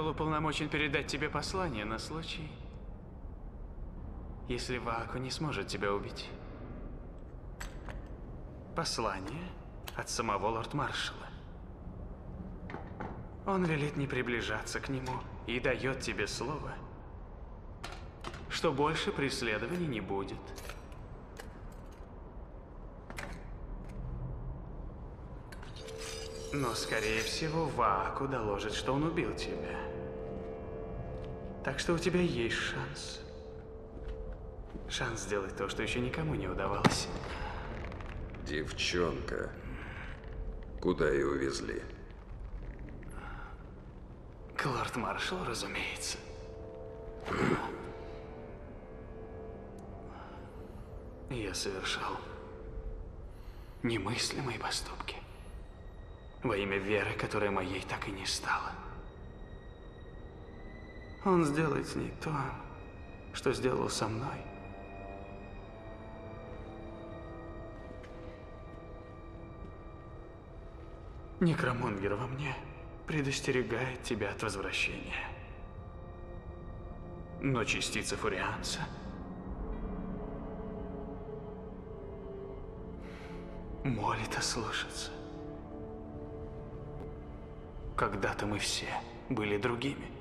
был уполномочен передать тебе послание на случай, если Вааку не сможет тебя убить. Послание от самого лорд-маршала. Он велит не приближаться к нему и дает тебе слово, что больше преследований не будет. Но, скорее всего, Вааку доложит, что он убил тебя. Так что у тебя есть шанс. Шанс сделать то, что еще никому не удавалось. Девчонка. Куда ее увезли? К лорд-маршалу, разумеется. Я совершал немыслимые поступки во имя веры, которая моей так и не стала. Он сделает с ней то, что сделал со мной. Некромунгер во мне предостерегает тебя от возвращения. Но частица фурианца молит ослушаться. Когда-то мы все были другими.